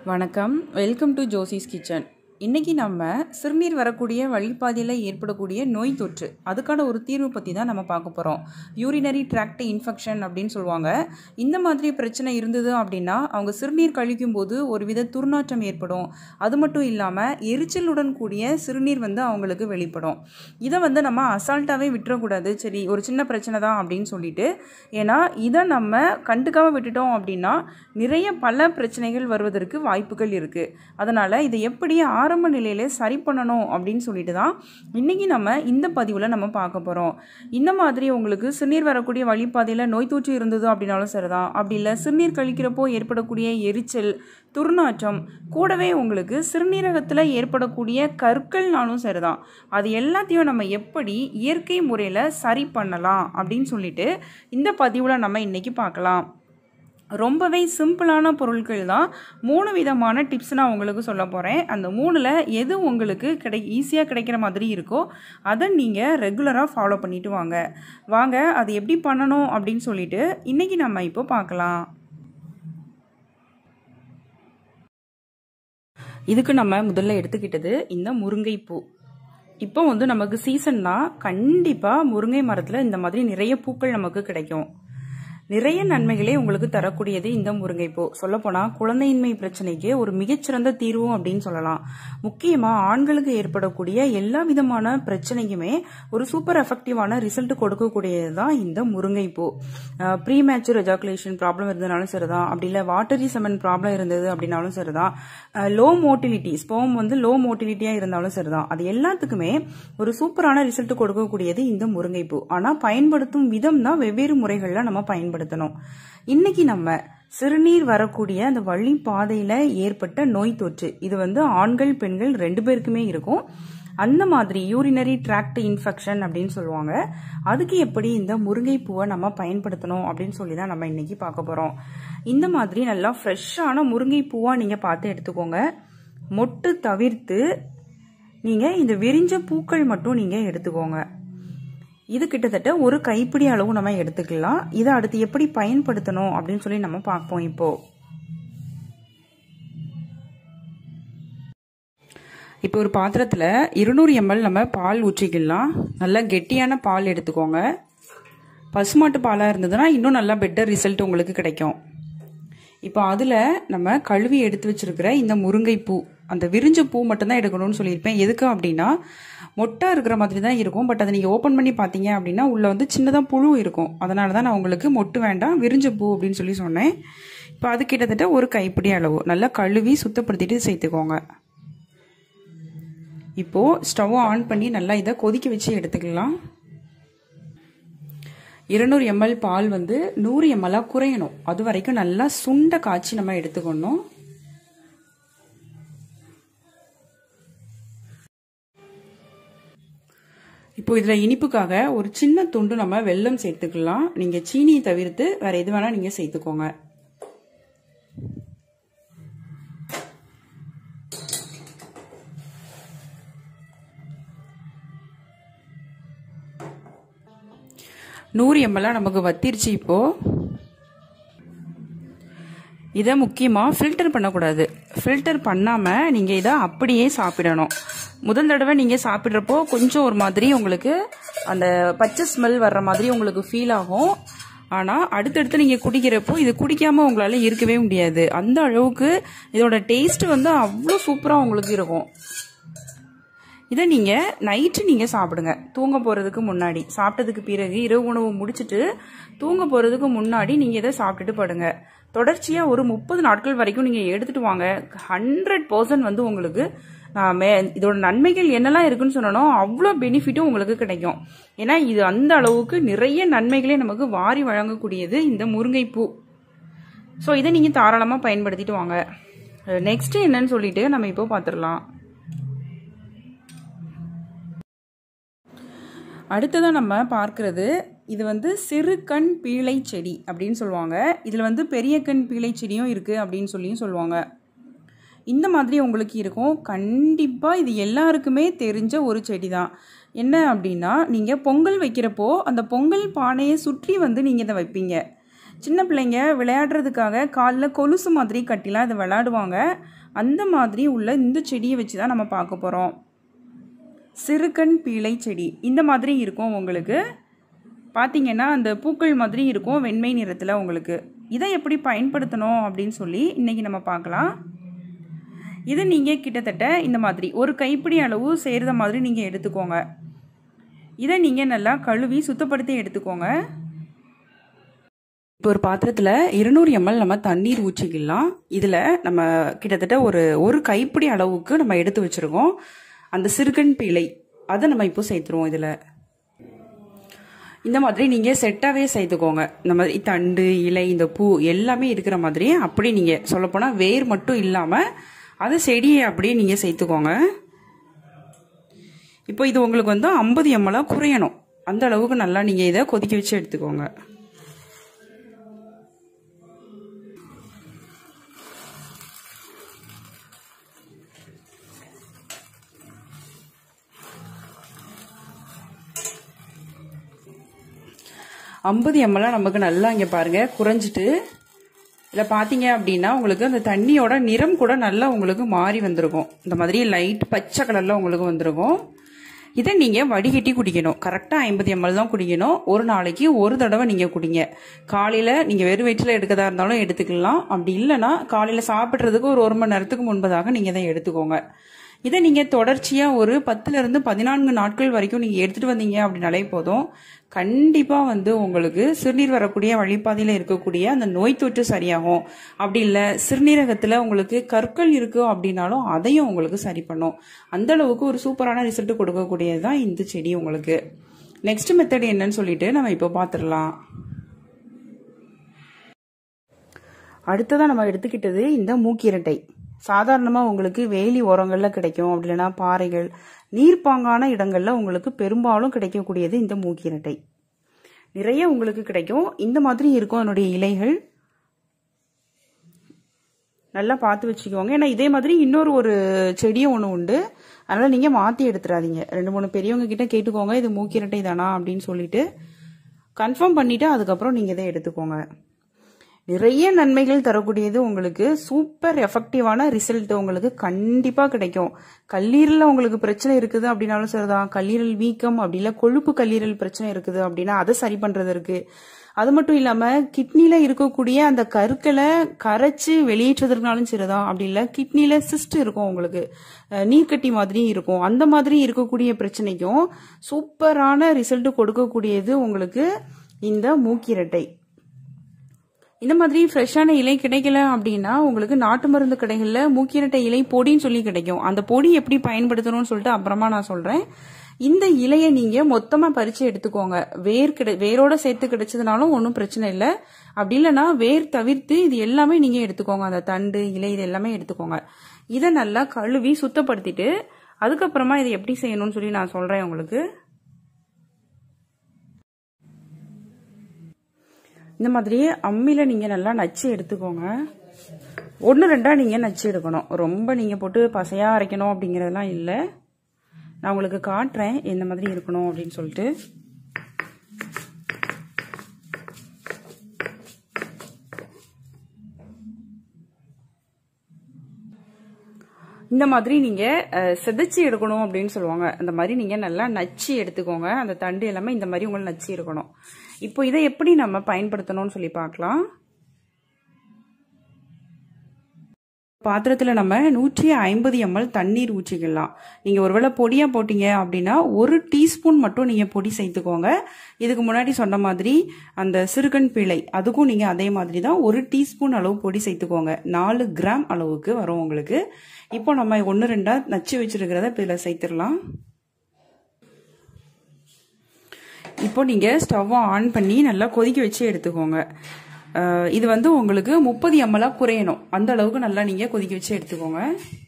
வணக்கம், welcome to Josie's kitchen. இன்றைக்கி நம்ம சிறுநீர் வரக்கூடிய வழிப்பாதையில் ஏற்படக்கூடிய நோய் தொற்று அதுக்கான ஒரு தீர்வு பற்றி தான் நம்ம பார்க்க போகிறோம். யூரினரி ட்ராக்ட் இன்ஃபெக்ஷன் அப்படின்னு சொல்லுவாங்க. இந்த மாதிரி பிரச்சனை இருந்தது அப்படின்னா அவங்க சிறுநீர் கழிக்கும் போது ஒரு வித துர்நாற்றம் ஏற்படும். அது மட்டும் இல்லாமல் எரிச்சலுடன் கூடிய சிறுநீர் அவங்களுக்கு வெளிப்படும். இதை நம்ம அசால்ட்டாகவே விட்டுறக்கூடாது. சரி, ஒரு சின்ன பிரச்சனை தான் அப்படின்னு சொல்லிட்டு, ஏன்னா இதை நம்ம கண்டுக்காமல் விட்டுட்டோம் அப்படின்னா நிறைய பல பிரச்சனைகள் வருவதற்கு வாய்ப்புகள் இருக்குது. அதனால் இதை எப்படி ஆரம்ப நிலையிலே சரி பண்ணணும் அப்படின்னு சொல்லிட்டு தான் இன்றைக்கி நம்ம இந்த பதிவில் நம்ம பார்க்க போகிறோம். இந்த மாதிரி உங்களுக்கு சிறுநீர் வரக்கூடிய வழிப்பாதையில் நோய் தொற்று இருந்தது அப்படின்னாலும் சரிதான், அப்படி இல்லை சிறுநீர் கழிக்கிறப்போ ஏற்படக்கூடிய எரிச்சல், துர்நாற்றம், கூடவே உங்களுக்கு சிறுநீரகத்தில் ஏற்படக்கூடிய கற்கள்னாலும் சரிதான், அது எல்லாத்தையும் நம்ம எப்படி இயற்கை முறையில் சரி பண்ணலாம் அப்படின்னு சொல்லிட்டு இந்த பதிவில் நம்ம இன்றைக்கி பார்க்கலாம். ரொம்பவே சிம்பிளான பொருட்கள் தான். 3 விதமான டிப்ஸ் நான் உங்களுக்கு சொல்ல போகிறேன். அந்த 3ல் எது உங்களுக்கு ஈஸியாக கிடைக்கிற மாதிரி இருக்கோ அதை நீங்கள் ரெகுலராக ஃபாலோ பண்ணிட்டு வாங்க அது எப்படி பண்ணணும் அப்படின்னு சொல்லிட்டு இன்றைக்கி நம்ம இப்போ பார்க்கலாம். இதுக்கு நம்ம முதல்ல எடுத்துக்கிட்டது இந்த முருங்கைப்பூ. இப்போ நமக்கு சீசன் தான். கண்டிப்பாக முருங்கை மரத்தில் இந்த மாதிரி நிறைய பூக்கள் நமக்கு கிடைக்கும். நிறைய நன்மைகளே உங்களுக்கு தரக்கூடியது இந்த முருங்கைப்பூ. சொல்லப்போனால் குழந்தையின்மை பிரச்சனைக்கு ஒரு மிகச்சிறந்த தீர்வும் அப்படின்னு சொல்லலாம். முக்கியமாக ஆண்களுக்கு ஏற்படக்கூடிய எல்லா விதமான பிரச்சனைக்குமே ஒரு சூப்பர் எஃபெக்டிவான ரிசல்ட் கொடுக்கக்கூடியது தான் இந்த முருங்கைப்பூ. ப்ரீமேச்சூர் எஜாகுலேஷன் ப்ராப்ளம் இருந்ததுனாலும் சரிதான், அப்படி இல்லை வாட்டரி செமன் ப்ராப்ளம் இருந்தது அப்படின்னாலும் சரிதான், லோ மோட்டிலிட்டி ஸ்பெர்ம் லோ மோட்டிலிட்டியாக இருந்தாலும் சரிதான், அது எல்லாத்துக்குமே ஒரு சூப்பரான ரிசல்ட் கொடுக்கக்கூடியது இந்த முருங்கைப்பூ. ஆனால் பயன்படுத்தும் விதம் தான் வெவ்வேறு முறைகளில் நம்ம பயன்படுத்தணும். இன்னைக்கு நம்ம சிறுநீர் வரக்கூடிய அந்த வழி பாதையில ஏற்பட்ட நோய் தொற்று, இது ஆண்கள் பெண்கள் 2 பேருக்குமே இருக்கும். அந்த மாதிரி யூரினரி ட்ராக்ட் இன்ஃபெக்ஷன் அப்படின்னு சொல்லுவாங்க. அதுக்கு எப்படி இந்த முருங்கைப்பூவை நம்ம பயன்படுத்தணும் அப்படின்னு சொல்லி தான் நம்ம இன்னைக்கு பார்க்க போறோம். இந்த மாதிரி நல்லா ஃப்ரெஷ்ஷான முருங்கைப்பூவா நீங்க பார்த்து எடுத்துக்கோங்க. மொட்டு தவிர்த்து நீங்க இந்த விரிஞ்ச பூக்கள் மட்டும் நீங்க எடுத்துக்கோங்க. இது கிட்டத்தட்ட ஒரு கைப்பிடி அளவு நம்ம எடுத்துக்கலாம். இதை அடுத்து எப்படி பயன்படுத்தணும் அப்படின்னு சொல்லி நம்ம பார்ப்போம். இப்போ ஒரு பாத்திரத்தில் 200 ml நம்ம பால் ஊற்றிக்கலாம். நல்லா கெட்டியான பால் எடுத்துக்கோங்க. பசுமாட்டு பாலாக இருந்ததுன்னா இன்னும் நல்லா பெட்டர் ரிசல்ட் உங்களுக்கு கிடைக்கும். இப்போ அதில் நம்ம கழுவி எடுத்து வச்சிருக்கிற இந்த முருங்கைப்பூ, அந்த விரிஞ்ச பூ மட்டும்தான் எடுக்கணும்னு சொல்லியிருப்பேன். எதுக்கு அப்படின்னா மொட்டா இருக்கிற மாதிரி தான் இருக்கும். பட் அதை நீங்கள் ஓப்பன் பண்ணி பார்த்தீங்க அப்படின்னா உள்ள சின்னதாக புழு இருக்கும். அதனால தான் நான் உங்களுக்கு மொட்டு வேண்டாம், விரிஞ்ச பூ அப்படின்னு சொல்லி சொன்னேன். இப்போ அது கிட்டத்தட்ட ஒரு கைப்பிடி அளவு நல்லா கழுவி சுத்தப்படுத்திட்டு சேர்த்துக்கோங்க. இப்போது ஸ்டவ்வை ஆன் பண்ணி நல்லா இதை கொதிக்க வச்சு எடுத்துக்கலாம். 200 ml பால் 100 ml குறையணும். அது வரைக்கும் நல்லா சுண்ட காய்ச்சி நம்ம எடுத்துக்கணும். இப்போ இதில் இனிப்புக்காக ஒரு சின்ன துண்டு நம்ம வெல்லம் சேர்த்துக்கலாம். நீங்கள் சீனியை தவிர்த்து வேற எது வேணா நீங்கள் சேர்த்துக்கோங்க. $100 ml நமக்கு வத்திருச்சு. இப்போ இதை முக்கியமாக ஃபில்டர் பண்ணக்கூடாது. ஃபில்டர் பண்ணாமல் நீங்கள் இதை அப்படியே சாப்பிடணும். முதல் தடவை நீங்கள் சாப்பிட்றப்போ கொஞ்சம் ஒரு மாதிரி உங்களுக்கு அந்த பச்சை ஸ்மெல் வர்ற மாதிரி உங்களுக்கு ஃபீல் ஆகும். ஆனால் அடுத்தடுத்து நீங்கள் குடிக்கிறப்போ இது குடிக்காமல் உங்களால் இருக்கவே முடியாது. அந்த அளவுக்கு இதோட டேஸ்ட் அவ்வளோ சூப்பராக உங்களுக்கு இருக்கும். இதை நீங்கள் நைட்டு நீங்கள் சாப்பிடுங்க. தூங்க போகிறதுக்கு முன்னாடி, சாப்பிட்டதுக்கு பிறகு இரவு உணவு முடிச்சுட்டு தூங்க போகிறதுக்கு முன்னாடி நீங்கள் இதை சாப்பிட்டுட்டு படுங்க. தொடர்ச்சியாக ஒரு 30 நாட்கள் வரைக்கும் நீங்கள் எடுத்துகிட்டு வாங்க. 100% உங்களுக்கு இதோட நன்மைகள் என்னெல்லாம் இருக்குன்னு சொன்னோம் அவ்வளோ பெனிஃபிட்டும் உங்களுக்கு கிடைக்கும். ஏன்னா இது அந்த அளவுக்கு நிறைய நன்மைகளே நமக்கு வாரி வழங்கக்கூடியது இந்த முருங்கைப்பூ. ஸோ இதை நீங்கள் தாராளமாக பயன்படுத்திட்டு வாங்க. நெக்ஸ்ட் என்னன்னு சொல்லிட்டு நம்ம இப்போ பார்த்துடலாம். அடுத்ததான் நம்ம பார்க்கறது இது சிறு கண் பீளை செடி அப்படின்னு சொல்லுவாங்க. இதில் பெரிய கண் பீளை செடியும் இருக்குது அப்படின்னு சொல்லுவாங்க. இந்த மாதிரி உங்களுக்கு இருக்கும். கண்டிப்பாக இது எல்லாருக்குமே தெரிஞ்ச ஒரு செடி தான். என்ன அப்படின்னா, நீங்கள் பொங்கல் வைக்கிறப்போ அந்த பொங்கல் பானையை சுற்றி நீங்கள் இதை வைப்பீங்க. சின்ன பிள்ளைங்க விளையாடுறதுக்காக காலில் கொலுசு மாதிரி கட்டிலாம் இதை விளையாடுவாங்க. அந்த மாதிரி உள்ள இந்த செடியை வச்சு தான் நம்ம பார்க்க போகிறோம். சிறுகண் பீளை செடி இந்த மாதிரி இருக்கும். உங்களுக்கு பார்த்தீங்கன்னா அந்த பூக்கள் மாதிரி இருக்கும் வெண்மை நிறத்தில் உங்களுக்கு. இதை எப்படி பயன்படுத்தணும் அப்படின்னு சொல்லி இன்றைக்கி நம்ம பார்க்கலாம். இதை நீங்கள் கிட்டத்தட்ட இந்த மாதிரி ஒரு கைப்பிடி அளவு செய்கிற மாதிரி நீங்கள் எடுத்துக்கோங்க. இதை நீங்கள் நல்லா கழுவி சுத்தப்படுத்தி எடுத்துக்கோங்க. இப்போ ஒரு பாத்திரத்தில் 200 ml நம்ம தண்ணீர் ஊற்றிக்கலாம். இதில் நம்ம கிட்டத்தட்ட ஒரு கைப்பிடி அளவுக்கு நம்ம எடுத்து வச்சுருக்கோம் அந்த சிறுகண் பீளை. அதை நம்ம இப்போ சேர்த்துருவோம். இதில் இந்த மாதிரி நீங்கள் செட்டாகவே சேர்த்துக்கோங்க. இந்த மாதிரி தண்டு இலை இந்த பூ எல்லாமே இருக்கிற மாதிரி அப்படி நீங்கள் சொல்லப்போனால் வேர் மட்டும் இல்லாமல் அது செடியை அப்படியே நீங்கள் சேர்த்துக்கோங்க. இப்போ இது உங்களுக்கு 50 ml குறையணும். அந்த அளவுக்கு நல்லா நீங்கள் இதை கொதிக்க வச்சு எடுத்துக்கோங்க. $50 ml நமக்கு நல்லா இங்கே பாருங்கள் குறைஞ்சிட்டு. இதில் பார்த்தீங்க அப்படின்னா உங்களுக்கு அந்த தண்ணியோட நிறம் கூட நல்லா உங்களுக்கு மாறி வந்திருக்கும். இந்த மாதிரி லைட் பச்சை கலரில் உங்களுக்கு வந்திருக்கும். இதை நீங்கள் வடிகட்டி குடிக்கணும். கரெக்டாக 50 ml தான் குடிக்கணும். ஒரு நாளைக்கு ஒரு தடவை நீங்கள் குடிங்க. காலையில் நீங்கள் வெறும் வயிற்றில் எடுக்கதா இருந்தாலும் எடுத்துக்கலாம். அப்படி இல்லைன்னா காலையில் சாப்பிட்றதுக்கு ஒரு 1 மணி நேரத்துக்கு முன்பதாக நீங்கள் இதை எடுத்துக்கோங்க. இதை நீங்கள் தொடர்ச்சியாக ஒரு 10 to 14 நாட்கள் வரைக்கும் நீங்கள் எடுத்துகிட்டு வந்தீங்க அப்படின்னாலே போதும். கண்டிப்பாக உங்களுக்கு சிறுநீர் வரக்கூடிய வழிபாதையில் இருக்கக்கூடிய அந்த நோய் தொற்று சரியாகும். அப்படி இல்லை சிறுநீரகத்தில் உங்களுக்கு கற்கள் இருக்கு அப்படின்னாலும் அதையும் உங்களுக்கு சரி பண்ணும். அந்த அளவுக்கு ஒரு சூப்பரான ரிசல்ட் கொடுக்கக்கூடியது தான் இந்த செடி உங்களுக்கு. நெக்ஸ்ட் மெத்தட் என்னன்னு சொல்லிட்டு நம்ம இப்போ பார்த்துடலாம். அடுத்ததான் நம்ம எடுத்துக்கிட்டது இந்த மூக்கிரட்டை. சாதாரணமாக உங்களுக்கு வேலி ஓரங்களில் கிடைக்கும். அப்படி இல்லைன்னா பாறைகள் நீர்ப்பாங்கான இடங்களில் உங்களுக்கு பெரும்பாலும் கிடைக்கக்கூடியது இந்த மூக்கிரட்டை. நிறைய உங்களுக்கு கிடைக்கும். இந்த மாதிரி இருக்கும் அதனுடைய இலைகள். நல்லா பார்த்து வச்சுக்கோங்க. ஏன்னா இதே மாதிரி இன்னொரு செடியும் ஒன்று உண்டு. அதனால் நீங்கள் மாற்றி எடுத்துடாதீங்க. 2-3 பெரியவங்க கிட்ட கேட்டுக்கோங்க இது மூக்கிரட்டை தானா அப்படின்னு சொல்லிட்டு கன்ஃபார்ம் பண்ணிவிட்டு அதுக்கப்புறம் நீங்கள் இதை எடுத்துக்கோங்க. நிறைய நன்மைகள் தரக்கூடியது உங்களுக்கு. சூப்பர் எஃபெக்டிவான ரிசல்ட் உங்களுக்கு கண்டிப்பாக கிடைக்கும். கல்லீரலில் உங்களுக்கு பிரச்சனை இருக்குது அப்படின்னாலும் சரிதான். கல்லீரல் வீக்கம் அப்படி இல்லை கொழுப்பு கல்லீரல் பிரச்சனை இருக்குது அப்படின்னா அதை சரி பண்ணுறதற்கு. அது மட்டும் இல்லாமல் கிட்னியில் இருக்கக்கூடிய அந்த கற்களை கரைச்சி வெளியேற்றுறதுனாலும் சரிதான். அப்படி இல்லை கிட்னியில் சிஸ்ட் இருக்கும் உங்களுக்கு நீர்க்கட்டி மாதிரி இருக்கும். அந்த மாதிரி இருக்கக்கூடிய பிரச்சனைக்கும் சூப்பரான ரிசல்ட் கொடுக்கக்கூடியது உங்களுக்கு இந்த மூக்கிரட்டை. இந்த மாதிரி ஃப்ரெஷ்ஷான இலை கிடைக்கல அப்படின்னா உங்களுக்கு நாட்டு மருந்து கடைகளில் மூக்கிரட்டை இலை பொடின்னு சொல்லி கிடைக்கும். அந்த பொடி எப்படி பயன்படுத்தணும்னு சொல்லிட்டு அப்புறமா நான் சொல்கிறேன். இந்த இலையை நீங்கள் மொத்தமாக பறித்து எடுத்துக்கோங்க. வேரோட சேர்த்து கிடைச்சதுனாலும் ஒன்றும் பிரச்சனை இல்லை. அப்படி இல்லைன்னா வேர் தவிர்த்து இது எல்லாமே நீங்கள் எடுத்துக்கோங்க. அந்த தண்டு இலை இது எல்லாமே எடுத்துக்கோங்க. இதை நல்லா கழுவி சுத்தப்படுத்திட்டு அதுக்கப்புறமா இதை எப்படி செய்யணும்னு சொல்லி நான் சொல்கிறேன் உங்களுக்கு. இந்த மாதிரி அம்மியில் நீங்கள் நல்லா நச்சு எடுத்துக்கோங்க. 1-2 நீங்கள் நச்சு எடுக்கணும். ரொம்ப நீங்கள் போட்டு பசையாக அரைக்கணும் அப்படிங்கிறதெல்லாம் இல்லை. நான் உங்களுக்கு காட்டுறேன் எந்த மாதிரி இருக்கணும் அப்படின்னு சொல்லிட்டு. இந்த மாதிரி நீங்கள் செதைச்சி எடுக்கணும் அப்படின்னு சொல்லுவாங்க. அந்த மாதிரி நீங்கள் நல்லா நச்சு எடுத்துக்கோங்க. அந்த தண்டு எல்லாமே இந்த மாதிரி உங்களுக்கு நச்சு இருக்கணும். இப்போ இதை எப்படி நம்ம பயன்படுத்தணும்னு சொல்லி பார்க்கலாம். பாத்திரத்தில் நம்ம 150 ml தண்ணீர் ஊற்றிக்கலாம். நீங்கள் ஒருவேளை பொடியாக போட்டீங்க அப்படின்னா 1 டீஸ்பூன் மட்டும் நீங்கள் பொடி சேர்த்துக்கோங்க. இதுக்கு முன்னாடி சொன்ன மாதிரி அந்த சிறுகண் பீளை அதுக்கும் நீங்கள் அதே மாதிரி தான் 1 டீஸ்பூன் அளவு பொடி சேர்த்துக்கோங்க. 4 கிராம் அளவுக்கு வரும் உங்களுக்கு. இப்போ நம்ம 1-2 நச்சு வச்சிருக்கிறத இதில் சேர்த்துடலாம். இப்போ நீங்கள் ஸ்டவ்வை ஆன் பண்ணி நல்லா கொதிக்க வச்சு எடுத்துக்கோங்க. இது உங்களுக்கு 30 ml குறையணும். அந்த அளவுக்கு நல்லா நீங்கள் கொதிக்க வச்சு எடுத்துக்கோங்க.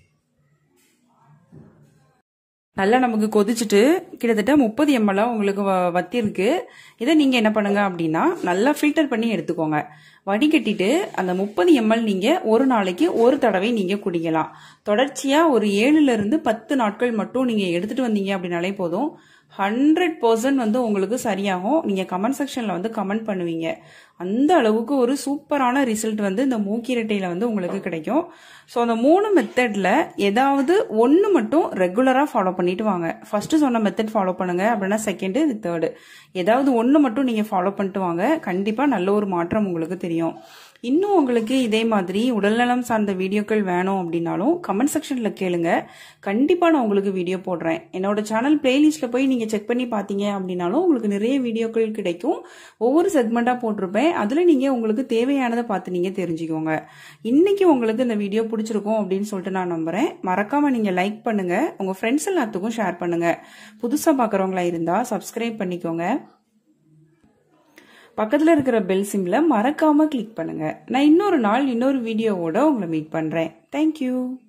நல்லா நமக்கு கொதிச்சுட்டு கிட்டத்தட்ட 30 ml உங்களுக்கு வத்திருக்கு. இதை நீங்கள் என்ன பண்ணுங்க அப்படின்னா நல்லா ஃபில்டர் பண்ணி எடுத்துக்கோங்க. வடிகட்டிட்டு அந்த 30 ml நீங்கள் ஒரு நாளைக்கு ஒரு தடவை நீங்கள் குடிக்கலாம். தொடர்ச்சியாக ஒரு 7 to 10 நாட்கள் மட்டும் நீங்கள் எடுத்துட்டு வந்தீங்க அப்படின்னாலே போதும். 100% உங்களுக்கு சரியாகும். நீங்கள் கமெண்ட் செக்ஷனில் கமெண்ட் பண்ணுவீங்க. அந்த அளவுக்கு ஒரு சூப்பரான ரிசல்ட் வந்து இந்த மூக்கிரட்டையில் வந்து உங்களுக்கு கிடைக்கும். ஸோ அந்த 3 மெத்தடில் ஏதாவது ஒன்று மட்டும் ரெகுலராக ஃபாலோ பண்ணிட்டு வாங்க. ஃபர்ஸ்ட்டு சொன்ன மெத்தட் ஃபாலோ பண்ணுங்க, அப்படின்னா செகண்டு, இது தேர்டு, ஏதாவது ஒன்று மட்டும் நீங்கள் ஃபாலோ பண்ணிட்டு வாங்க. கண்டிப்பாக நல்ல ஒரு மாற்றம் உங்களுக்கு தெரியும். இன்னும் உங்களுக்கு இதே மாதிரி உடல்நலம் சார்ந்த வீடியோக்கள் வேணும் அப்படின்னாலும் கமெண்ட் செக்ஷனில் கேளுங்க. கண்டிப்பாக நான் உங்களுக்கு வீடியோ போடுறேன். என்னோட சேனல் பிளேலிஸ்ட்டில் போய் நீங்கள் செக் பண்ணி பார்த்தீங்க அப்படின்னாலும் உங்களுக்கு நிறைய வீடியோக்கள் கிடைக்கும். ஒவ்வொரு செக்மெண்ட்டாக போட்டிருப்பேன். அதில் நீங்கள் உங்களுக்கு தேவையானதை பார்த்து நீங்கள் தெரிஞ்சுக்கோங்க. இன்னைக்கு உங்களுக்கு இந்த வீடியோ பிடிச்சிருக்கும் அப்படின்னு சொல்லிட்டு நான் நம்புகிறேன். மறக்காமல் நீங்கள் லைக் பண்ணுங்கள், உங்கள் ஃப்ரெண்ட்ஸ் எல்லாத்துக்கும் ஷேர் பண்ணுங்கள். புதுசாக பார்க்குறவங்களா இருந்தால் சப்ஸ்கிரைப் பண்ணிக்கோங்க. பக்கத்தில் இருக்கிற பெல் சிம்பிளை மறக்காம கிளிக் பண்ணுங்க. நான் இன்னொரு நாள் இன்னொரு வீடியோவோட உங்களை மீட் பண்றேன். தேங்க்யூ.